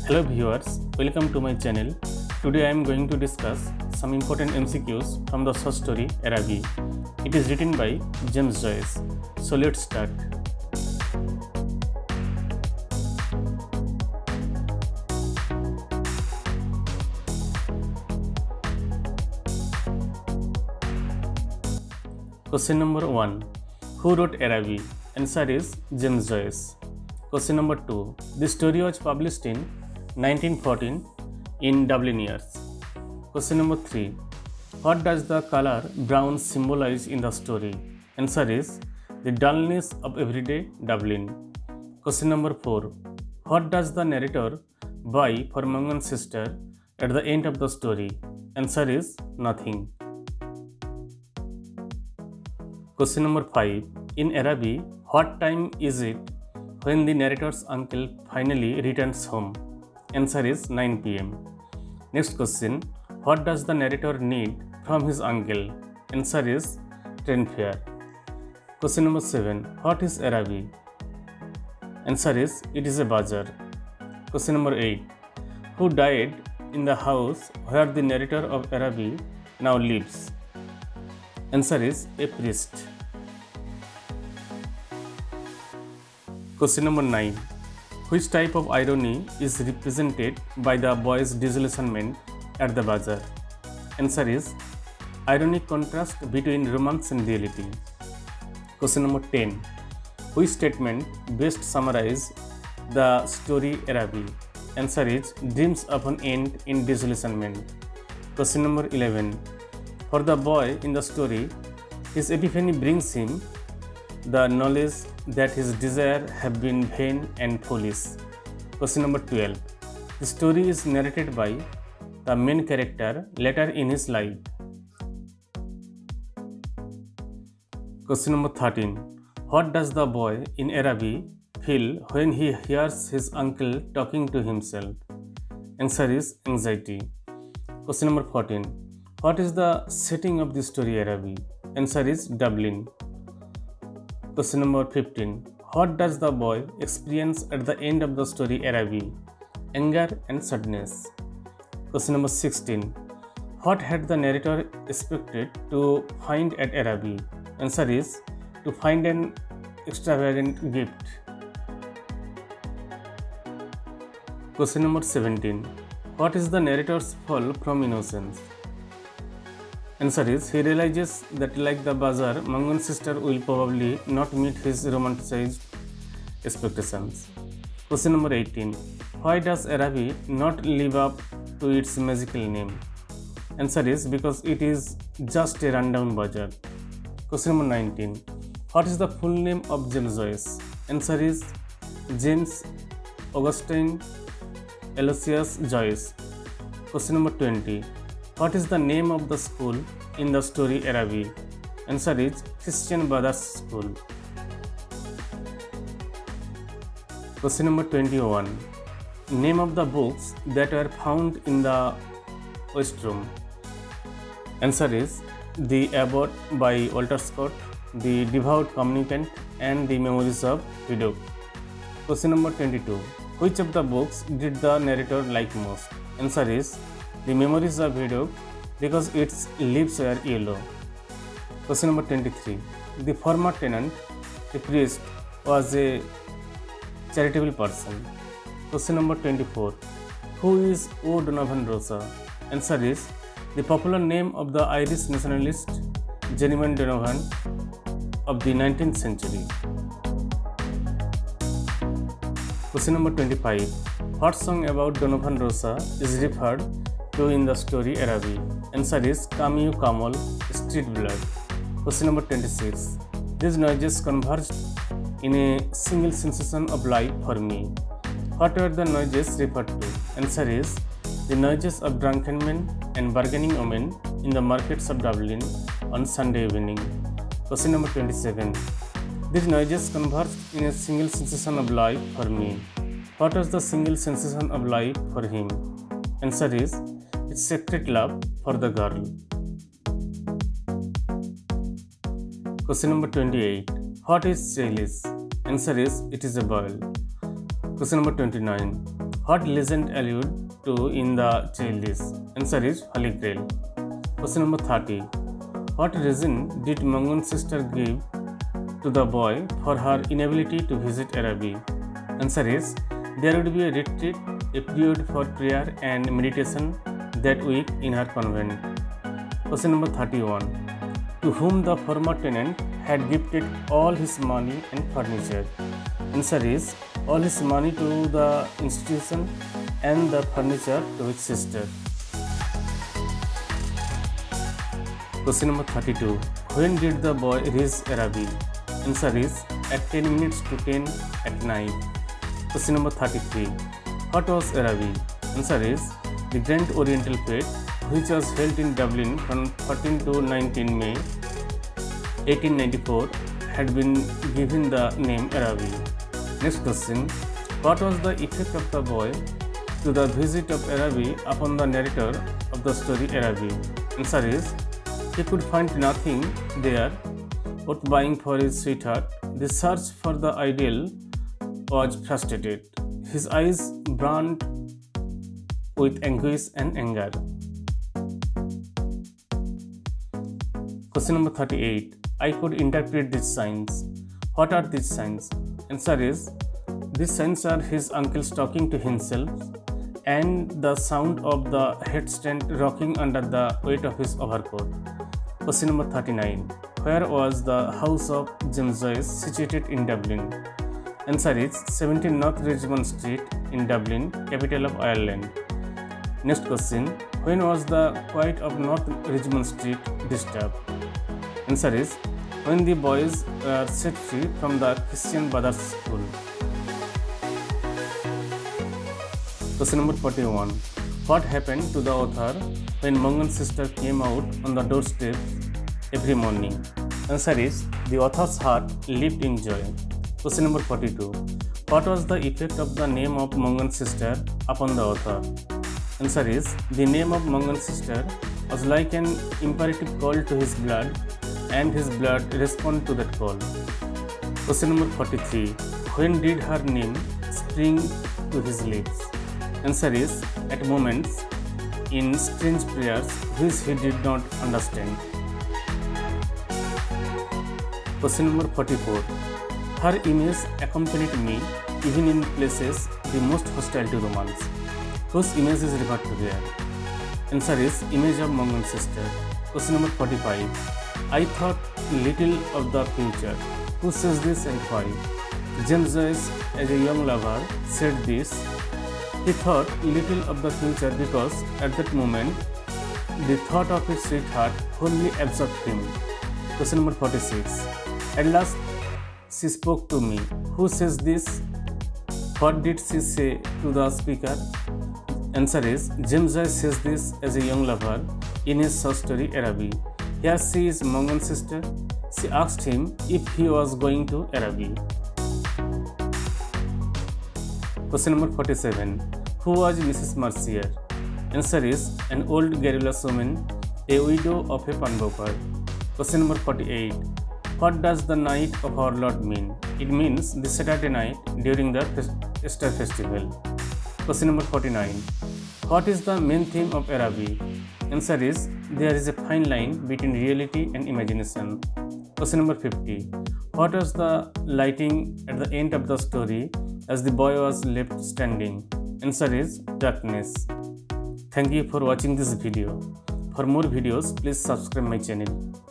Hello viewers, welcome to my channel. Today I am going to discuss some important MCQs from the short story Arabi. It is written by James Joyce. So let's start. Question number 1. Who wrote Arabi? Answer is James Joyce. Question number 2. This story was published in 1914 in Dublin years. Question number 3. What does the color brown symbolize in the story? Answer is the dullness of everyday Dublin. Question number 4. What does the narrator buy for Mangan's sister at the end of the story? Answer is nothing. Question number 5. In Arabi, what time is it when the narrator's uncle finally returns home? Answer is 9 p.m. Next question. What does the narrator need from his uncle? Answer is train fare. Question number 7. What is Arabi? Answer is it is a bazaar. Question number 8. Who died in the house where the narrator of Arabi now lives? Answer is a priest. Question number 9. Which type of irony is represented by the boy's disillusionment at the bazaar? Answer is ironic contrast between romance and reality. Question number 10. Which statement best summarizes the story Arabi? Answer is dreams often end in disillusionment. Question number 11. For the boy in the story, his epiphany brings him the knowledge that his desires have been vain and foolish. Question number 12. The story is narrated by the main character later in his life. Question number 13. What does the boy in Arabi feel when he hears his uncle talking to himself? Answer is anxiety. Question number 14. What is the setting of the story Arabi? Answer is Dublin. Question number 15. What does the boy experience at the end of the story Arabi? Anger and sadness. Question number 16. What had the narrator expected to find at Arabi? Answer is to find an extravagant gift. Question number 17. What is the narrator's fall from innocence? Answer is he realizes that like the bazaar, Mangan's sister will probably not meet his romanticized expectations. Question number 18. Why does Arabi not live up to its magical name? Answer is because it is just a rundown bazaar. Question number 19. What is the full name of James Joyce? Answer is James Augustine Aloysius Joyce. Question number 20. What is the name of the school in the story Arabi? Answer is Christian Brothers School. Question number 21. Name of the books that were found in the West Room. Answer is The Abbot by Walter Scott, The Devout Communicant, and The Memories of Vidocq. Question number 22. Which of the books did the narrator like most? Answer is The Memories of Vidocq because its leaves were yellow. Question number 23. The former tenant, the priest, was a charitable person. Question number 24. Who is O'Donovan Rossa? Answer is the popular name of the Irish nationalist Jeremy Donovan of the 19th century. Question number 25. What song about Donovan Rossa is referred to in the story Arabi? Answer is Come You Camel, Street Blood. Question number 26. These noises converged in a single sensation of life for me. What were the noises referred to? Answer is the noises of drunken men and bargaining women in the markets of Dublin on Sunday evening. Question number 27. These noises converged in a single sensation of life for me. What was the single sensation of life for him? Answer is its secret love for the girl. Question number 28. What is Chalice? Answer is it is a boil. Question number 29. What legend allude to in the childish? Answer is Holy Grail. Question number 30. What reason did Mangun's sister give to the boy for her inability to visit Arabi? Answer is there would be a retreat, a period for prayer and meditation that week in her convent. Question number 31. To whom the former tenant had gifted all his money and furniture? Answer is all his money to the institution and the furniture to his sister. Question number 32. When did the boy reach Arabi? Answer is at 10 minutes to 10 at night. Question number 33. What was Arabi? Answer is the Grand Oriental Fete, which was held in Dublin from 14 to 19 May 1894, had been given the name Arabi. Next question. What was the effect of the boy to the visit of Arabi upon the narrator of the story Arabi? Answer is he could find nothing there worth buying for his sweetheart. The search for the ideal was frustrated. His eyes burned with anguish and anger. Question number 38. I could interpret these signs. What are these signs? Answer is these signs are his uncle talking to himself and the sound of the headstand rocking under the weight of his overcoat. Question number 39. Where was the house of James Joyce situated in Dublin? Answer is 17 North Richmond Street in Dublin, capital of Ireland. Next question. When was the quiet of North Richmond Street disturbed? Answer is when the boys were set free from the Christian Brothers School. Question number 41. What happened to the author when Mangun's sister came out on the doorstep every morning? Answer is the author's heart leaped in joy. Question number 42. What was the effect of the name of Mangun's sister upon the author? Answer is the name of Mangun's sister was like an imperative call to his blood, and his blood responded to that call. Question number 43. When did her name spring to his lips? Answer is at moments in strange prayers which he did not understand. Question number 44. Her image accompanied me even in places the most hostile to romance. Whose image is referred to here? Answer is image of Mangun's sister. Question number 45. I thought little of the future. Who says this and why? James Joyce, as a young lover, said this. He thought little of the future because at that moment the thought of his sweetheart wholly absorbed him. Question number 46. At last she spoke to me. Who says this? What did she say to the speaker? Answer is James Joyce says this as a young lover in his short story Arabi. Here she is Mangun's sister. She asked him if he was going to Arabi. Question number 47. Who was Mrs. Mercier? Answer is an old garrulous woman, a widow of a pawnbroker. Question number 48. What does the night of our Lord mean? It means the Saturday night during the Easter festival. Question number 49. What is the main theme of Arabi? Answer is there is a fine line between reality and imagination. Question number 50. What was the lighting at the end of the story as the boy was left standing? Answer is darkness. Thank you for watching this video. For more videos, please subscribe my channel.